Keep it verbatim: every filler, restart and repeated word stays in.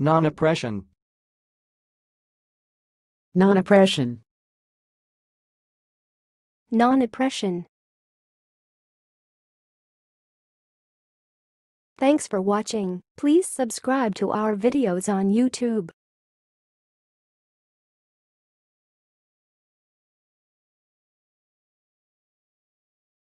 Non-oppression. Non-oppression. Non-oppression. Thanks for watching. Please subscribe to our videos on YouTube.